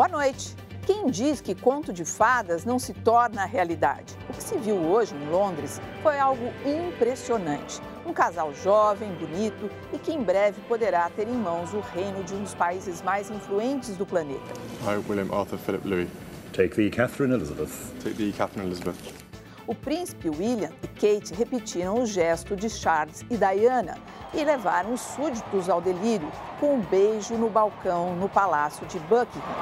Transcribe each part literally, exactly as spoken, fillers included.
Boa noite. Quem diz que conto de fadas não se torna realidade? O que se viu hoje em Londres foi algo impressionante. Um casal jovem, bonito e que em breve poderá ter em mãos o reino de um dos países mais influentes do planeta. I, William Arthur Philip Louis. Take the Catherine Elizabeth. Take the Catherine Elizabeth. O príncipe William e Kate repetiram o gesto de Charles e Diana e levaram os súditos ao delírio com um beijo no balcão no Palácio de Buckingham.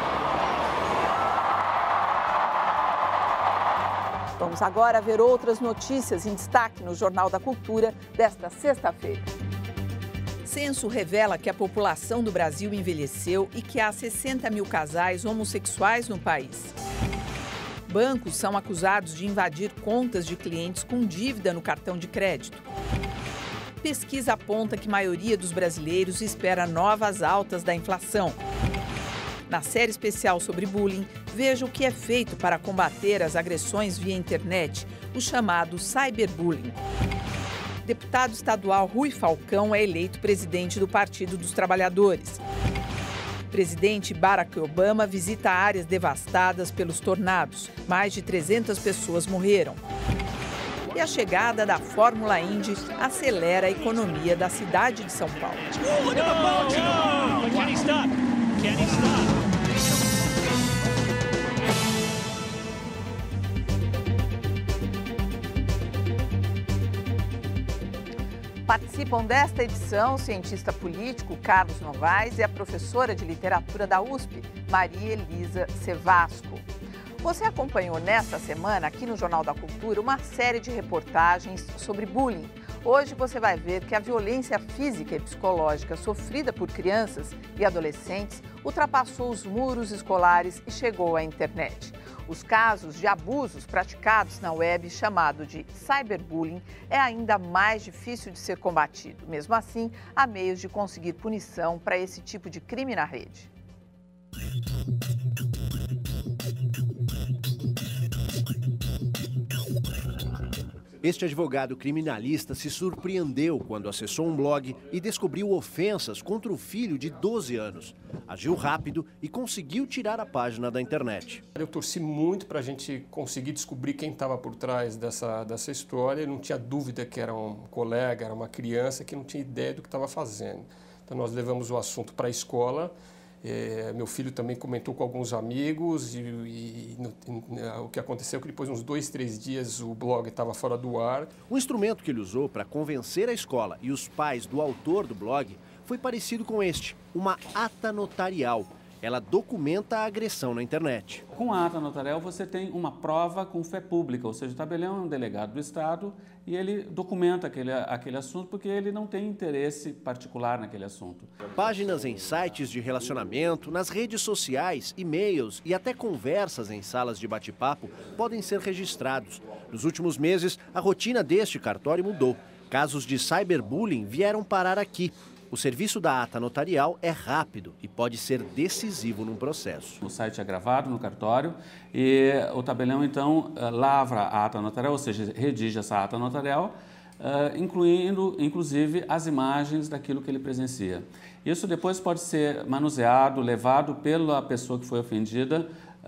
Vamos agora ver outras notícias em destaque no Jornal da Cultura desta sexta-feira. Censo revela que a população do Brasil envelheceu e que há sessenta mil casais homossexuais no país. Bancos são acusados de invadir contas de clientes com dívida no cartão de crédito. Pesquisa aponta que a maioria dos brasileiros espera novas altas da inflação. Na série especial sobre bullying, veja o que é feito para combater as agressões via internet, o chamado cyberbullying. Deputado estadual Rui Falcão é eleito presidente do Partido dos Trabalhadores. Presidente Barack Obama visita áreas devastadas pelos tornados. Mais de trezentas pessoas morreram. E a chegada da Fórmula Indy acelera a economia da cidade de São Paulo. Participam desta edição o cientista político Carlos Novaes e a professora de literatura da U S P, Maria Elisa Sevasco. Você acompanhou nesta semana, aqui no Jornal da Cultura, uma série de reportagens sobre bullying. Hoje você vai ver que a violência física e psicológica sofrida por crianças e adolescentes ultrapassou os muros escolares e chegou à internet. Os casos de abusos praticados na web, chamado de cyberbullying, é ainda mais difícil de ser combatido. Mesmo assim, há meios de conseguir punição para esse tipo de crime na rede. Este advogado criminalista se surpreendeu quando acessou um blog e descobriu ofensas contra o filho de doze anos. Agiu rápido e conseguiu tirar a página da internet. Eu torci muito para a gente conseguir descobrir quem estava por trás dessa, dessa história. Eu não tinha dúvida que era um colega, era uma criança que não tinha ideia do que estava fazendo. Então nós levamos o assunto para a escola. É, meu filho também comentou com alguns amigos e, e, e no, o que aconteceu é que depois de uns dois, três dias o blog estava fora do ar. O instrumento que ele usou para convencer a escola e os pais do autor do blog foi parecido com este, uma ata notarial. Ela documenta a agressão na internet. Com a ata notarial você tem uma prova com fé pública, ou seja, o tabelião é um delegado do Estado e ele documenta aquele, aquele assunto porque ele não tem interesse particular naquele assunto. Páginas em sites de relacionamento, nas redes sociais, e-mails e até conversas em salas de bate-papo podem ser registrados. Nos últimos meses, a rotina deste cartório mudou. Casos de cyberbullying vieram parar aqui. O serviço da ata notarial é rápido e pode ser decisivo num processo. O site é gravado no cartório e o tabelião, então, lavra a ata notarial, ou seja, redige essa ata notarial, incluindo, inclusive, as imagens daquilo que ele presencia. Isso depois pode ser manuseado, levado pela pessoa que foi ofendida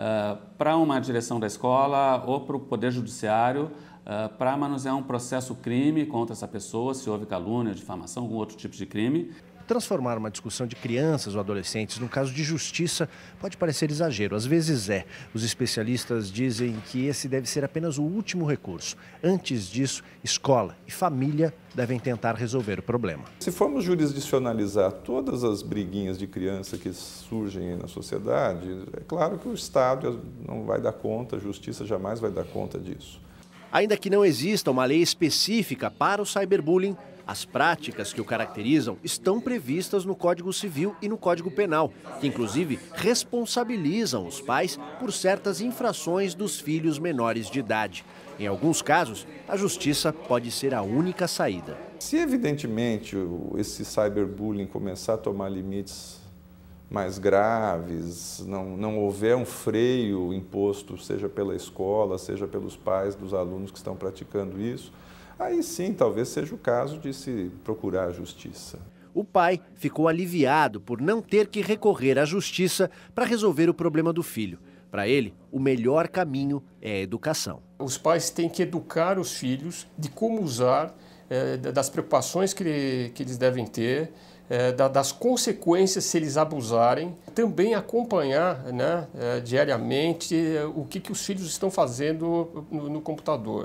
para uma direção da escola ou para o Poder Judiciário, Uh, para manusear um processo crime contra essa pessoa, se houve calúnia, difamação, algum outro tipo de crime. Transformar uma discussão de crianças ou adolescentes num caso de justiça pode parecer exagero, às vezes é. Os especialistas dizem que esse deve ser apenas o último recurso. Antes disso, escola e família devem tentar resolver o problema. Se formos jurisdicionalizar todas as briguinhas de criança que surgem na sociedade, é claro que o Estado não vai dar conta, a justiça jamais vai dar conta disso. Ainda que não exista uma lei específica para o cyberbullying, as práticas que o caracterizam estão previstas no Código Civil e no Código Penal, que inclusive responsabilizam os pais por certas infrações dos filhos menores de idade. Em alguns casos, a justiça pode ser a única saída. Se evidentemente esse cyberbullying começar a tomar limites mais graves, não, não houver um freio imposto, seja pela escola, seja pelos pais dos alunos que estão praticando isso, aí sim, talvez seja o caso de se procurar a justiça. O pai ficou aliviado por não ter que recorrer à justiça para resolver o problema do filho. Para ele, o melhor caminho é a educação. Os pais têm que educar os filhos de como usar, é, das preocupações que, que eles devem ter, é, da, das consequências se eles abusarem. Também acompanhar, né, é, diariamente o que, que os filhos estão fazendo no, no computador.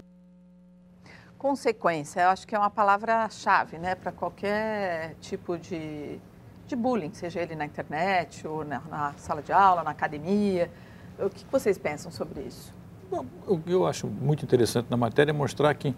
Consequência, eu acho que é uma palavra-chave, né, para qualquer tipo de, de bullying, seja ele na internet ou na, na sala de aula, na academia. O que vocês pensam sobre isso? Bom, o que eu acho muito interessante na matéria é mostrar que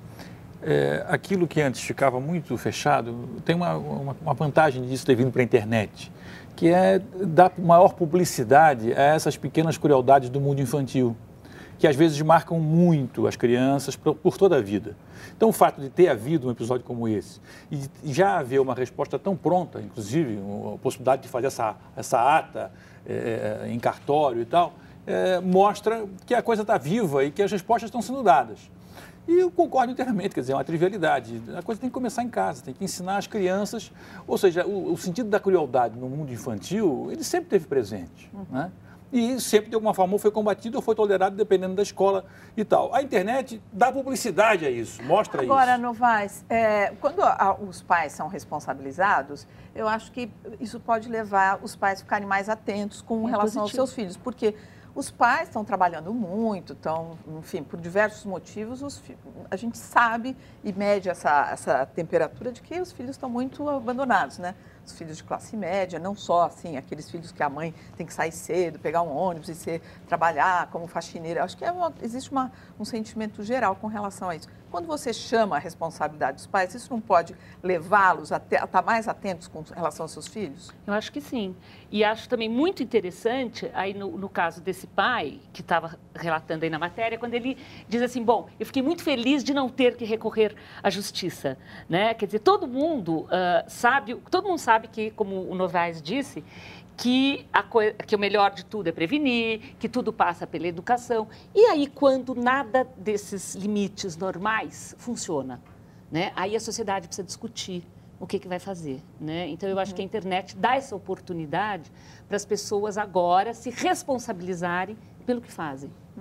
é, aquilo que antes ficava muito fechado, tem uma, uma, uma vantagem disso ter vindo para a internet, que é dar maior publicidade a essas pequenas crueldades do mundo infantil, que às vezes marcam muito as crianças por, por toda a vida. Então, o fato de ter havido um episódio como esse e de já haver uma resposta tão pronta, inclusive a possibilidade de fazer essa, essa ata é, em cartório e tal, é, mostra que a coisa está viva e que as respostas estão sendo dadas. E eu concordo inteiramente, quer dizer, é uma trivialidade. A coisa tem que começar em casa, tem que ensinar as crianças, ou seja, o, o sentido da crueldade no mundo infantil, ele sempre esteve presente, uhum. né? E sempre, de alguma forma, foi combatido ou foi tolerado, dependendo da escola e tal. A internet dá publicidade a isso, mostra Agora, isso. Agora, Novaes, é, quando a, os pais são responsabilizados, eu acho que isso pode levar os pais a ficarem mais atentos com é relação positivo. aos seus filhos, porque os pais estão trabalhando muito, estão, enfim, por diversos motivos, os, a gente sabe e mede essa, essa temperatura de que os filhos estão muito abandonados, né? Os filhos de classe média, não só assim, aqueles filhos que a mãe tem que sair cedo, pegar um ônibus e ser, trabalhar como faxineira. Acho que é uma, existe uma, um sentimento geral com relação a isso. Quando você chama a responsabilidade dos pais, isso não pode levá-los a, a estar mais atentos com relação aos seus filhos? Eu acho que sim. E acho também muito interessante, aí no, no caso desse pai, que estava relatando aí na matéria, quando ele diz assim, bom, eu fiquei muito feliz de não ter que recorrer à justiça, né? Quer dizer, todo mundo uh, sabe, todo mundo sabe que, como o Novaes disse, que, a coi- que o melhor de tudo é prevenir, que tudo passa pela educação. E aí, quando nada desses limites normais funciona, né? Aí a sociedade precisa discutir o que, que vai fazer, né? Então, eu acho que a internet dá essa oportunidade para as pessoas agora se responsabilizarem pelo que fazem. Uhum.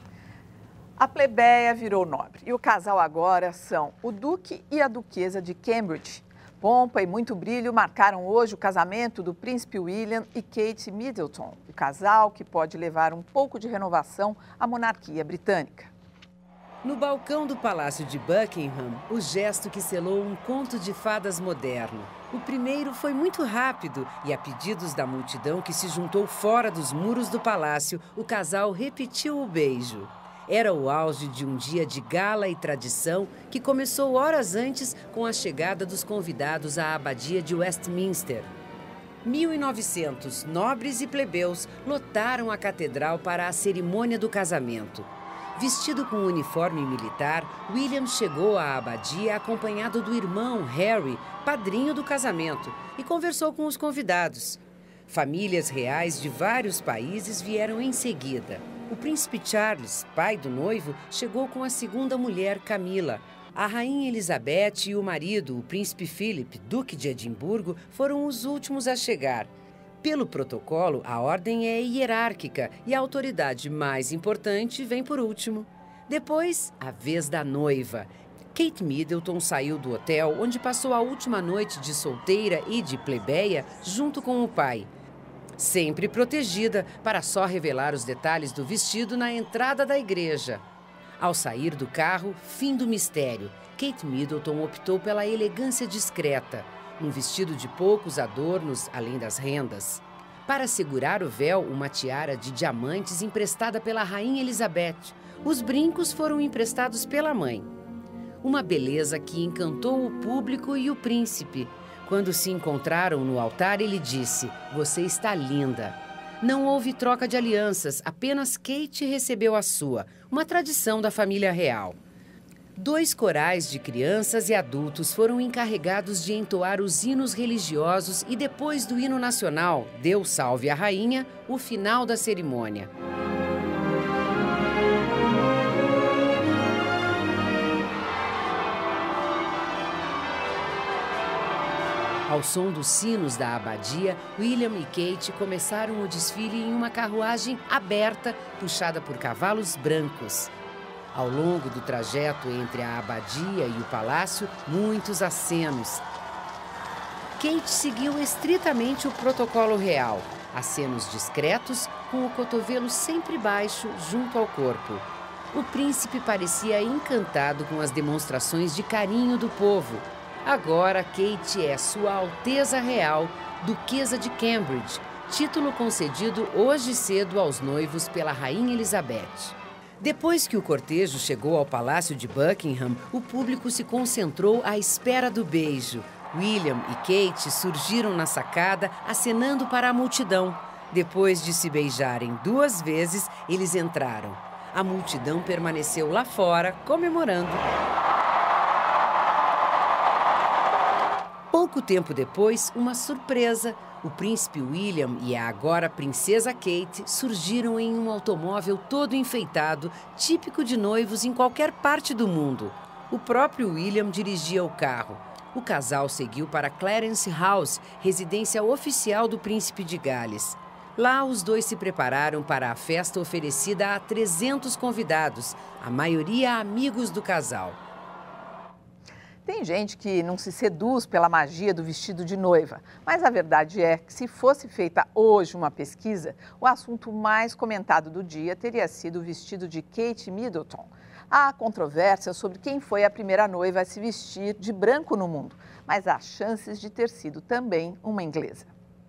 A plebeia virou nobre e o casal agora são o duque e a duquesa de Cambridge. Pompa e muito brilho marcaram hoje o casamento do príncipe William e Kate Middleton, o casal que pode levar um pouco de renovação à monarquia britânica. No balcão do Palácio de Buckingham, o gesto que selou um conto de fadas moderno. O primeiro foi muito rápido e, a pedidos da multidão que se juntou fora dos muros do palácio, o casal repetiu o beijo. Era o auge de um dia de gala e tradição que começou horas antes com a chegada dos convidados à abadia de Westminster. mil e novecentos nobres e plebeus lotaram a catedral para a cerimônia do casamento. Vestido com um uniforme militar, William chegou à abadia acompanhado do irmão Harry, padrinho do casamento, e conversou com os convidados. Famílias reais de vários países vieram em seguida. O príncipe Charles, pai do noivo, chegou com a segunda mulher, Camila. A rainha Elizabeth e o marido, o príncipe Philip, duque de Edimburgo, foram os últimos a chegar. Pelo protocolo, a ordem é hierárquica e a autoridade mais importante vem por último. Depois, a vez da noiva. Kate Middleton saiu do hotel, onde passou a última noite de solteira e de plebeia, junto com o pai. Sempre protegida, para só revelar os detalhes do vestido na entrada da igreja. Ao sair do carro, fim do mistério. Kate Middleton optou pela elegância discreta. Um vestido de poucos adornos, além das rendas. Para segurar o véu, uma tiara de diamantes emprestada pela rainha Elizabeth. Os brincos foram emprestados pela mãe. Uma beleza que encantou o público e o príncipe. Quando se encontraram no altar, ele disse, "Você está linda." Não houve troca de alianças, apenas Kate recebeu a sua, uma tradição da família real. Dois corais de crianças e adultos foram encarregados de entoar os hinos religiosos e depois do hino nacional, Deus salve a rainha, o final da cerimônia. Ao som dos sinos da abadia, William e Kate começaram o desfile em uma carruagem aberta, puxada por cavalos brancos. Ao longo do trajeto entre a abadia e o palácio, muitos acenos. Kate seguiu estritamente o protocolo real. Acenos discretos, com o cotovelo sempre baixo, junto ao corpo. O príncipe parecia encantado com as demonstrações de carinho do povo. Agora, Kate é Sua Alteza Real, Duquesa de Cambridge, título concedido hoje cedo aos noivos pela Rainha Elizabeth. Depois que o cortejo chegou ao Palácio de Buckingham, o público se concentrou à espera do beijo. William e Kate surgiram na sacada, acenando para a multidão. Depois de se beijarem duas vezes, eles entraram. A multidão permaneceu lá fora, comemorando. Pouco tempo depois, uma surpresa. O príncipe William e a agora princesa Kate surgiram em um automóvel todo enfeitado, típico de noivos em qualquer parte do mundo. O próprio William dirigia o carro. O casal seguiu para Clarence House, residência oficial do príncipe de Gales. Lá, os dois se prepararam para a festa oferecida a trezentos convidados, a maioria amigos do casal. Tem gente que não se seduz pela magia do vestido de noiva, mas a verdade é que se fosse feita hoje uma pesquisa, o assunto mais comentado do dia teria sido o vestido de Kate Middleton. Há controvérsia sobre quem foi a primeira noiva a se vestir de branco no mundo, mas há chances de ter sido também uma inglesa.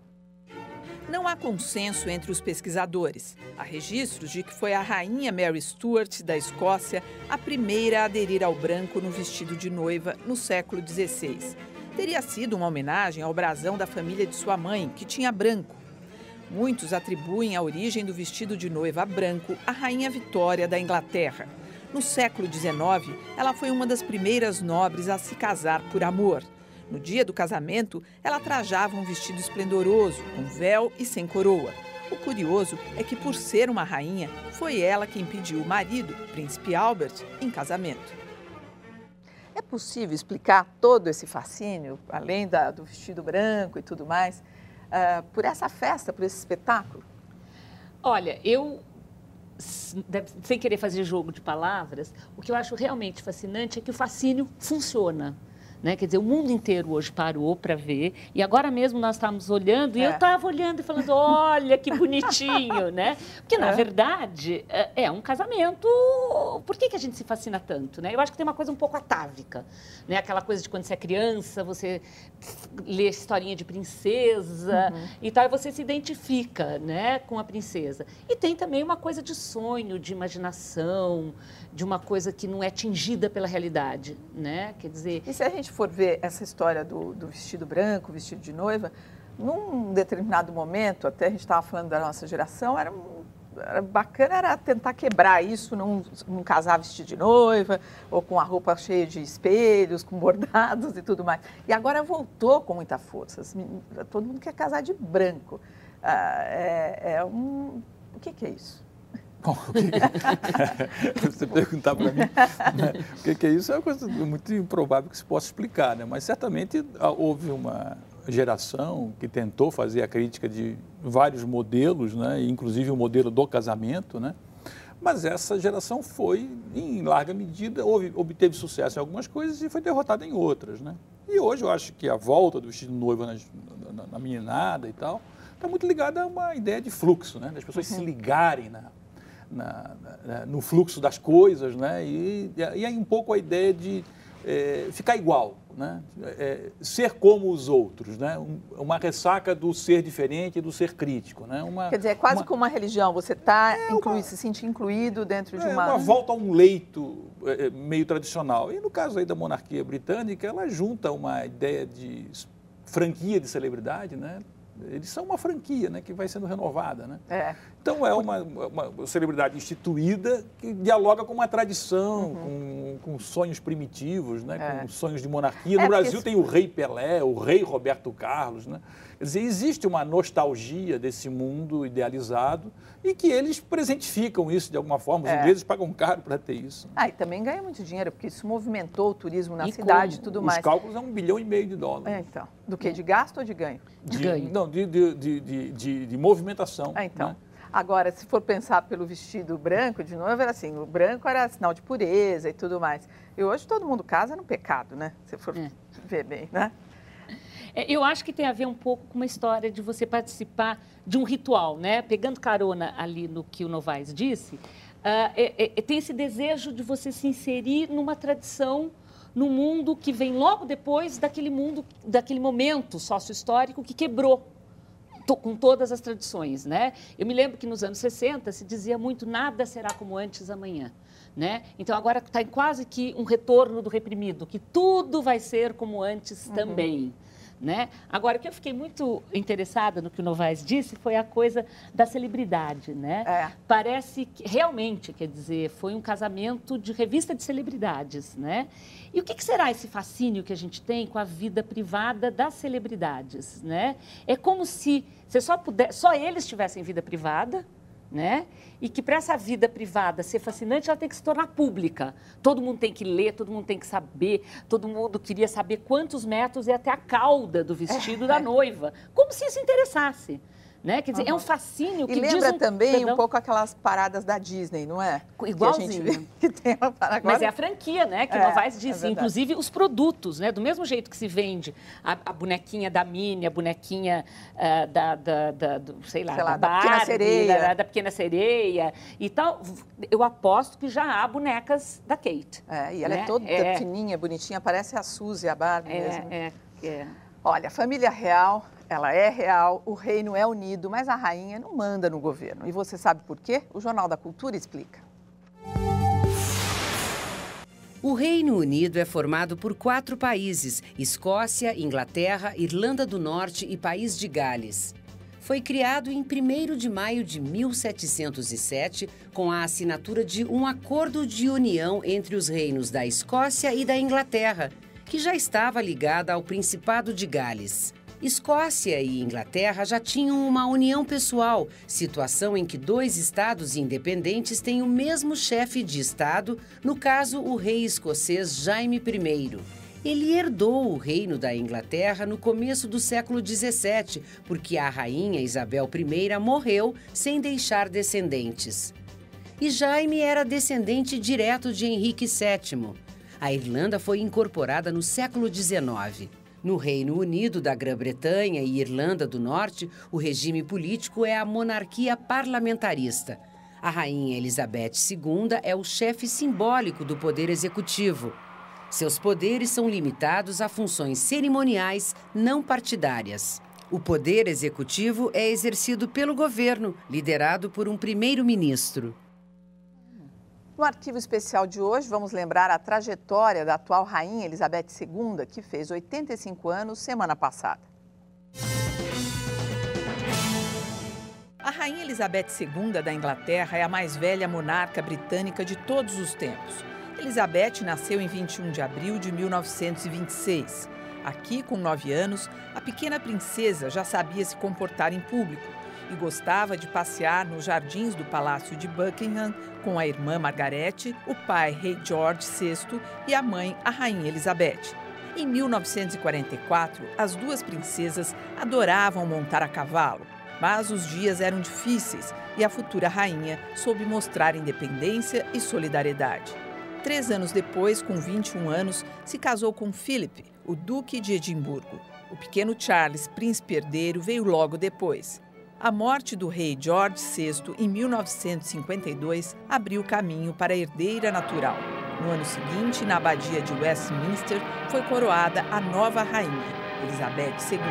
Não há consenso entre os pesquisadores. Há registros de que foi a rainha Mary Stuart, da Escócia, a primeira a aderir ao branco no vestido de noiva no século dezesseis. Teria sido uma homenagem ao brasão da família de sua mãe, que tinha branco. Muitos atribuem a origem do vestido de noiva branco à rainha Vitória da Inglaterra. No século dezenove, ela foi uma das primeiras nobres a se casar por amor. No dia do casamento, ela trajava um vestido esplendoroso, com véu e sem coroa. O curioso é que, por ser uma rainha, foi ela quem pediu o marido, príncipe Albert, em casamento. É possível explicar todo esse fascínio, além da, do vestido branco e tudo mais, uh, por essa festa, por esse espetáculo? Olha, eu, sem querer fazer jogo de palavras, o que eu acho realmente fascinante é que o fascínio funciona. Né? Quer dizer, o mundo inteiro hoje parou para ver, e agora mesmo nós estávamos olhando, e é. eu estava olhando e falando, olha que bonitinho, né? Porque, na é. verdade, é um casamento... Por que que a gente se fascina tanto, né? Eu acho que tem uma coisa um pouco atávica, né? Aquela coisa de quando você é criança, você lê historinha de princesa uhum. e tal, e você se identifica, né, com a princesa. E tem também uma coisa de sonho, de imaginação, de uma coisa que não é tingida pela realidade, né? Quer dizer... E se a gente for ver essa história do, do vestido branco, vestido de noiva, num determinado momento, até a gente estava falando da nossa geração, era, era bacana era tentar quebrar isso, não, não casar vestido de noiva, ou com a roupa cheia de espelhos, com bordados e tudo mais. E agora voltou com muita força. Todo mundo quer casar de branco. Ah, é, é um... O que, que é isso? Bom, o que que... você perguntar para mim né, o que, que é isso é uma coisa muito improvável que se possa explicar, né? Mas certamente houve uma geração que tentou fazer a crítica de vários modelos, né? Inclusive o modelo do casamento, né? Mas essa geração foi, em larga medida, houve, obteve sucesso em algumas coisas e foi derrotada em outras, né? E hoje eu acho que a volta do vestido noivo na, na, na meninada e tal está muito ligada a uma ideia de fluxo, né? Das pessoas uhum. se ligarem na Na, na, no fluxo das coisas, né? E, e aí um pouco a ideia de é, ficar igual, né? É, ser como os outros, né? Um, uma ressaca do ser diferente e do ser crítico, né? Uma, Quer dizer, é quase uma, como uma religião, você tá é inclui, uma, se sente incluído dentro de é, uma... uma volta a um leito é, meio tradicional. E no caso aí da monarquia britânica, ela junta uma ideia de franquia de celebridade, né? Eles são uma franquia, né, que vai sendo renovada, né? É. Então é uma, uma celebridade instituída que dialoga com uma tradição, uhum. com, com sonhos primitivos, né? É. Com sonhos de monarquia. No é Brasil esse... tem o rei Pelé, o rei Roberto Carlos, né? Quer dizer, existe uma nostalgia desse mundo idealizado e que eles presentificam isso de alguma forma. Os é. ingleses pagam caro para ter isso. Ah, e também ganha muito dinheiro, porque isso movimentou o turismo na e cidade e tudo Os mais. Os cálculos é um bilhão e meio de dólares. É, então. Do que? De gasto ou de ganho? De, de ganho. Não, de, de, de, de, de, de movimentação. Ah, então. Né? Agora, se for pensar pelo vestido branco, de novo, era assim, o branco era sinal de pureza e tudo mais. E hoje todo mundo casa no pecado, né? Se for é. ver bem, né? Eu acho que tem a ver um pouco com uma história de você participar de um ritual, né? Pegando carona ali no que o Novaes disse, uh, é, é, tem esse desejo de você se inserir numa tradição, num mundo que vem logo depois daquele mundo, daquele momento sócio-histórico que quebrou com todas as tradições, né? Eu me lembro que nos anos sessenta se dizia muito, nada será como antes amanhã, né? Então agora está quase que um retorno do reprimido, que tudo vai ser como antes uhum. também. Né? Agora, o que eu fiquei muito interessada no que o Novaes disse foi a coisa da celebridade, né? É. Parece que, realmente, quer dizer, foi um casamento de revista de celebridades, né? E o que, que será esse fascínio que a gente tem com a vida privada das celebridades, né? É como se você só, puder, só eles tivessem vida privada, né? E que para essa vida privada ser fascinante, ela tem que se tornar pública. Todo mundo tem que ler, todo mundo tem que saber, todo mundo queria saber quantos metros é até a cauda do vestido é. da noiva. Como se isso interessasse. Né? Quer dizer, uhum. é um fascínio que E lembra diz um... também Perdão? um pouco aquelas paradas da Disney, não é? Igualzinho. Que a gente vê que tem uma parada agora. Mas é a franquia, né? Que é, o Novaes disse. É inclusive os produtos, né? Do mesmo jeito que se vende a, a bonequinha da Minnie, a bonequinha uh, da, da, da do, sei lá, sei lá, da, da Barbie, Pequena Sereia. Da, da Pequena Sereia e tal. Eu aposto que já há bonecas da Kate. É, e ela né? é toda é. fininha, bonitinha, parece a Suzy, a Barbie é, mesmo. É, é. Olha, a família real, ela é real, o reino é unido, mas a rainha não manda no governo. E você sabe por quê? O Jornal da Cultura explica. O Reino Unido é formado por quatro países: Escócia, Inglaterra, Irlanda do Norte e País de Gales. Foi criado em primeiro de maio de mil setecentos e sete, com a assinatura de um acordo de união entre os reinos da Escócia e da Inglaterra, que já estava ligada ao Principado de Gales. Escócia e Inglaterra já tinham uma união pessoal, situação em que dois estados independentes têm o mesmo chefe de estado, no caso o rei escocês Jaime primeiro. Ele herdou o reino da Inglaterra no começo do século dezessete, porque a rainha Isabel primeira morreu sem deixar descendentes. E Jaime era descendente direto de Henrique sétimo. A Irlanda foi incorporada no século dezenove. No Reino Unido da Grã-Bretanha e Irlanda do Norte, o regime político é a monarquia parlamentarista. A rainha Elizabeth segunda é o chefe simbólico do poder executivo. Seus poderes são limitados a funções cerimoniais não partidárias. O poder executivo é exercido pelo governo, liderado por um primeiro-ministro. No arquivo especial de hoje, vamos lembrar a trajetória da atual rainha Elizabeth segunda, que fez oitenta e cinco anos semana passada. A rainha Elizabeth segunda da Inglaterra é a mais velha monarca britânica de todos os tempos. Elizabeth nasceu em vinte e um de abril de mil novecentos e vinte e seis. Aqui, com nove anos, a pequena princesa já sabia se comportar em público e gostava de passear nos jardins do Palácio de Buckingham com a irmã Margarete, o pai rei George sexto e a mãe, a rainha Elizabeth. Em mil novecentos e quarenta e quatro, as duas princesas adoravam montar a cavalo, mas os dias eram difíceis e a futura rainha soube mostrar independência e solidariedade. Três anos depois, com vinte e um anos, se casou com Philip, o duque de Edimburgo. O pequeno Charles, príncipe herdeiro, veio logo depois. A morte do rei George sexto, em mil novecentos e cinquenta e dois, abriu caminho para a herdeira natural. No ano seguinte, na abadia de Westminster, foi coroada a nova rainha, Elizabeth segunda.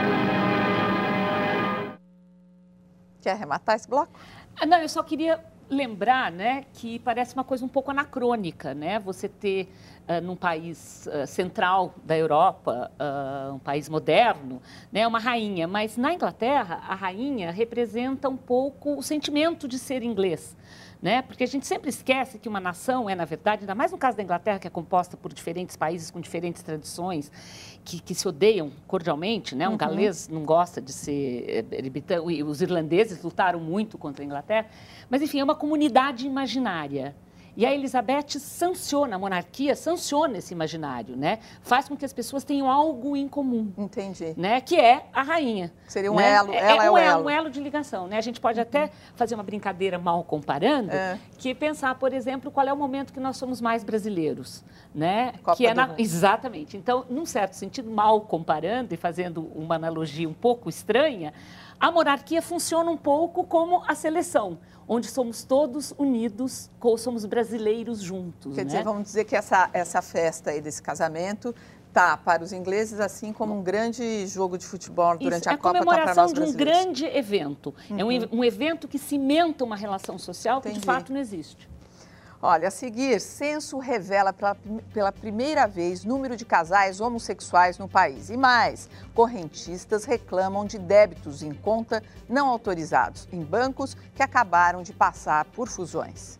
Quer arrematar esse bloco? Não, eu só queria lembrar, né, que parece uma coisa um pouco anacrônica, né? Você ter uh, num país uh, central da Europa, uh, um país moderno, né, uma rainha. Mas na Inglaterra, a rainha representa um pouco o sentimento de ser inglês. Né? Porque a gente sempre esquece que uma nação é, na verdade, ainda mais no caso da Inglaterra, que é composta por diferentes países com diferentes tradições, que, que se odeiam cordialmente, né? Um uhum. galês não gosta de ser... Os irlandeses lutaram muito contra a Inglaterra, mas, enfim, é uma comunidade imaginária. E a Elizabeth sanciona, a monarquia sanciona esse imaginário, né? Faz com que as pessoas tenham algo em comum. Entendi. Né? Que é a rainha. Seria um né? elo, é, ela é, é um o elo. elo. um elo de ligação, né? A gente pode uhum. até fazer uma brincadeira mal comparando, é. que pensar, por exemplo, qual é o momento que nós somos mais brasileiros, né? Copa que é do na... Mundo. Exatamente. Então, num certo sentido, mal comparando e fazendo uma analogia um pouco estranha, a monarquia funciona um pouco como a seleção, onde somos todos unidos, ou somos brasileiros juntos. Quer né? dizer, vamos dizer que essa, essa festa aí desse casamento tá para os ingleses assim como um grande jogo de futebol durante Isso, a é Copa, a comemoração tá para nós de um brasileiros. grande evento. Uhum. É um, um evento que cimenta uma relação social Entendi. que de fato não existe. Olha, a seguir, censo revela pela, pela primeira vez número de casais homossexuais no país. E mais, correntistas reclamam de débitos em conta não autorizados em bancos que acabaram de passar por fusões.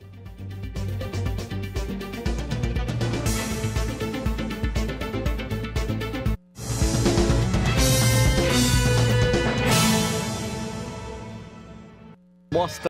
Mostra